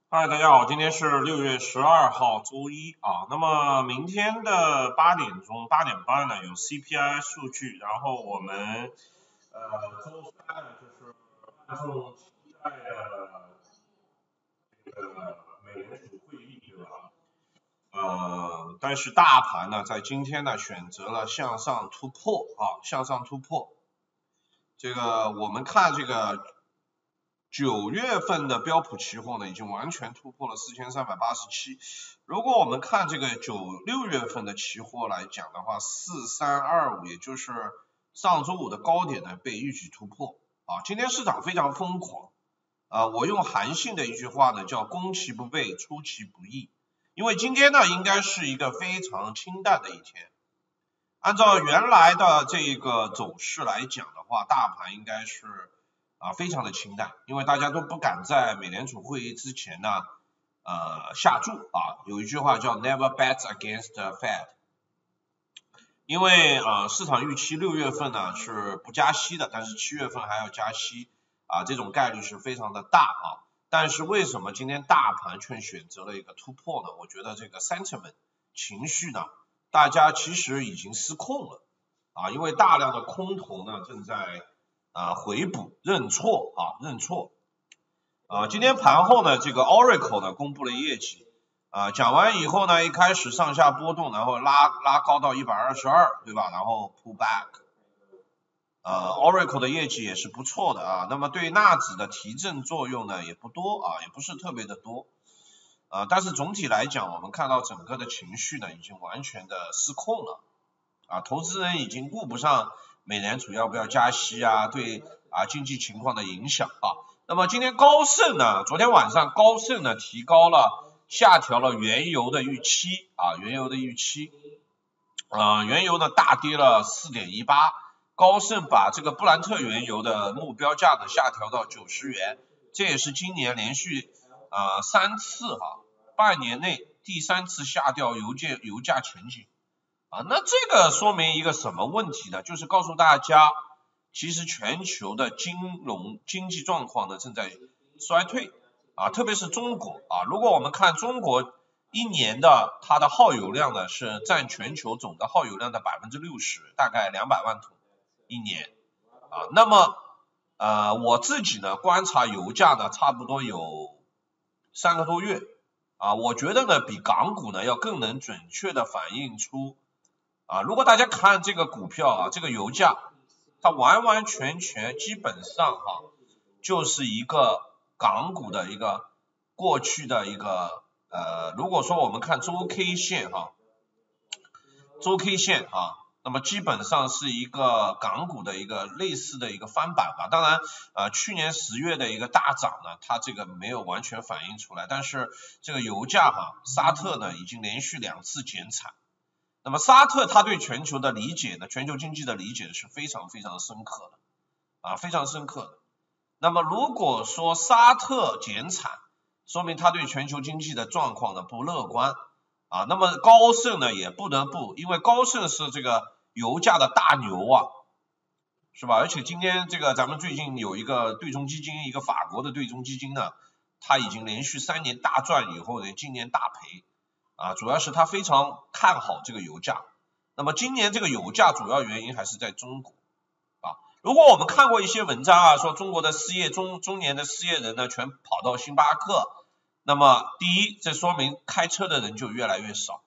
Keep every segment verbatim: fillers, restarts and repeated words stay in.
嗨，大家好，今天是六月十二号，周一啊。那么明天的八点钟、八点半呢有 C P I 数据，然后我们呃周三呢就是万众期待的这个美联储会议，对吧？呃，但是大盘呢在今天呢选择了向上突破啊，向上突破。这个我们看这个九月份的标普期货呢，已经完全突破了四千三百八十七。如果我们看这个九六月份的期货来讲的话，四三二五，也就是上周五的高点呢，被一举突破啊。今天市场非常疯狂啊，我用韩信的一句话呢，叫攻其不备，出其不意。因为今天呢，应该是一个非常清淡的一天。按照原来的这个走势来讲的话，大盘应该是啊非常的清淡，因为大家都不敢在美联储会议之前呢呃下注啊，有一句话叫 never bet against the Fed， 因为呃市场预期六月份呢是不加息的，但是七月份还要加息啊，这种概率是非常的大啊。但是为什么今天大盘却选择了一个突破呢？我觉得这个 sentiment 情绪呢，大家其实已经失控了啊，因为大量的空头呢正在啊回补认错啊认错啊。今天盘后呢，这个 Oracle 呢公布了业绩啊，讲完以后呢，一开始上下波动，然后拉拉高到一百二十二，对吧？然后 pull back。呃 Oracle 的业绩也是不错的啊，那么对纳指的提振作用呢也不多啊，也不是特别的多啊，但是总体来讲，我们看到整个的情绪呢已经完全的失控了啊，投资人已经顾不上美联储要不要加息啊，对啊经济情况的影响啊。那么今天高盛呢，昨天晚上高盛呢提高了下调了原油的预期啊，原油的预期啊，原油呢大跌了 四点一八。高盛把这个布兰特原油的目标价呢下调到九十元，这也是今年连续呃三次哈、啊、半年内第三次下调油价油价前景啊。那这个说明一个什么问题呢？就是告诉大家，其实全球的金融经济状况呢正在衰退啊，特别是中国啊。如果我们看中国一年的它的耗油量呢是占全球总的耗油量的 百分之六十， 大概两百万桶一年啊。那么呃我自己呢观察油价呢差不多有三个多月啊，我觉得呢比港股呢要更能准确的反映出啊，如果大家看这个股票啊，这个油价它完完全全基本上哈、啊、就是一个港股的一个过去的一个呃如果说我们看周 K 线哈、啊、周 K 线啊，那么基本上是一个港股的一个类似的一个翻版吧。当然呃去年十月的一个大涨呢，它这个没有完全反映出来，但是这个油价哈、啊、沙特呢已经连续两次减产。那么沙特他对全球的理解呢，全球经济的理解是非常非常深刻的啊，非常深刻的。那么如果说沙特减产，说明他对全球经济的状况呢不乐观啊。那么高盛呢也不得不，因为高盛是这个油价的大牛啊，是吧？而且今天这个咱们最近有一个对冲基金，一个法国的对冲基金呢，它已经连续三年大赚以后呢，今年大赔啊，主要是他非常看好这个油价。那么今年这个油价主要原因还是在中国啊。如果我们看过一些文章啊，说中国的失业中中年的失业人呢全跑到星巴克，那么第一，这说明开车的人就越来越少。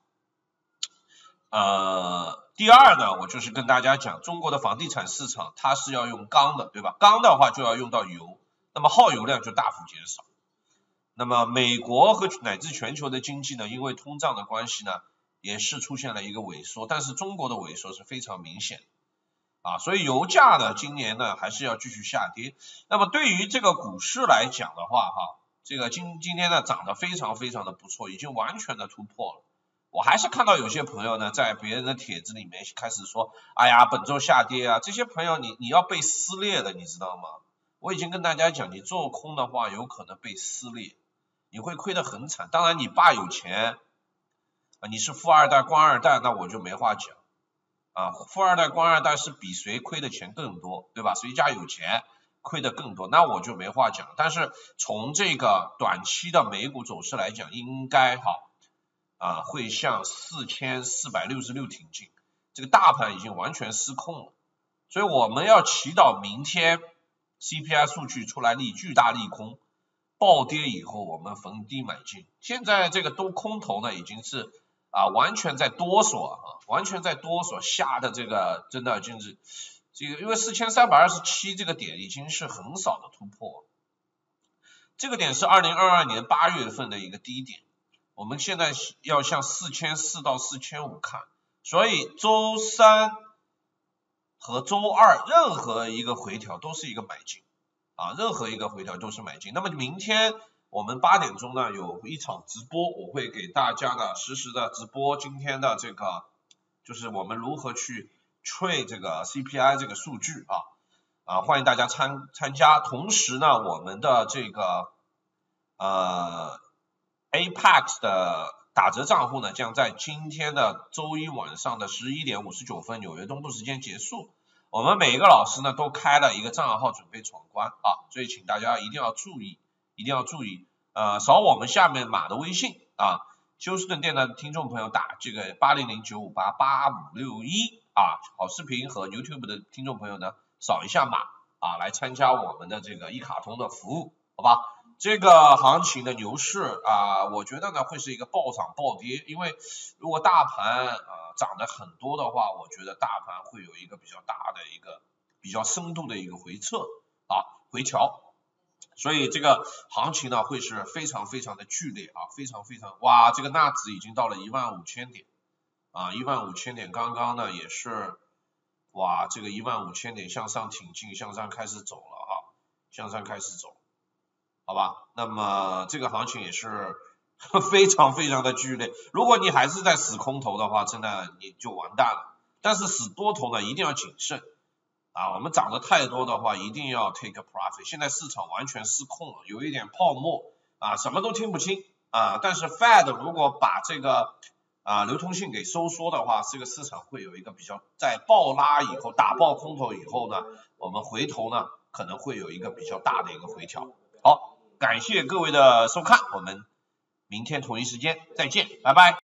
呃，第二呢，我就是跟大家讲，中国的房地产市场它是要用钢的，对吧？钢的话就要用到油，那么耗油量就大幅减少。那么美国和乃至全球的经济呢，因为通胀的关系呢，也是出现了一个萎缩，但是中国的萎缩是非常明显啊，所以油价呢今年呢还是要继续下跌。那么对于这个股市来讲的话哈，这个今今天呢涨得非常非常的不错，已经完全的突破了。我还是看到有些朋友呢在别人的帖子里面开始说，哎呀本周下跌啊，这些朋友你你要被撕裂的，你知道吗？我已经跟大家讲，你做空的话有可能被撕裂，你会亏得很惨。当然你爸有钱啊，你是富二代官二代，那我就没话讲啊。富二代官二代是比谁亏的钱更多，对吧？谁家有钱亏的更多，那我就没话讲。但是从这个短期的美股走势来讲，应该哈啊会向四千四百六十六挺进，这个大盘已经完全失控了，所以我们要祈祷明天 C P I 数据出来利巨大利空，暴跌以后我们逢低买进。现在这个多空头呢已经是啊完全在哆嗦啊，完全在哆嗦，吓的这个真的就是这个，因为四千三百二十七这个点已经是横扫的突破，这个点是二零二二年八月份的一个低点，我们现在要向四千四到四千五看，所以周三和周二任何一个回调都是一个买进啊，任何一个回调都是买进。那么明天我们八点钟呢有一场直播，我会给大家的实时的直播，今天的这个就是我们如何去trade这个 C P I 这个数据啊啊，欢迎大家参参加。同时呢，我们的这个呃 Apex 的打折账户呢，将在今天的周一晚上的十一点五十九分纽约东部时间结束。我们每一个老师呢都开了一个账号准备闯关啊，所以请大家一定要注意，一定要注意，呃，扫我们下面码的微信啊。休斯顿店的听众朋友打这个八零零九五八八五六一啊，好视频和 YouTube 的听众朋友呢扫一下码啊，来参加我们的这个一卡通的服务，好吧？这个行情的牛市啊，我觉得呢会是一个暴涨暴跌，因为如果大盘啊涨得很多的话，我觉得大盘会有一个比较大的一个比较深度的一个回撤啊回调。所以这个行情呢会是非常非常的剧烈啊，非常非常哇，这个纳指已经到了一万五千点啊，一万五千点，刚刚呢也是哇，这个一万五千点向上挺进，向上开始走了哈，向上开始走，好吧？那么这个行情也是非常非常的剧烈，如果你还是在死空头的话，真的你就完蛋了。但是死多头呢一定要谨慎。啊，我们涨得太多的话，一定要 take a profit。现在市场完全失控了，有一点泡沫啊，什么都听不清啊。但是 Fed 如果把这个啊流通性给收缩的话，这个市场会有一个比较在暴拉以后打爆空头以后呢，我们回头呢可能会有一个比较大的一个回调。好，感谢各位的收看，我们明天同一时间再见，拜拜。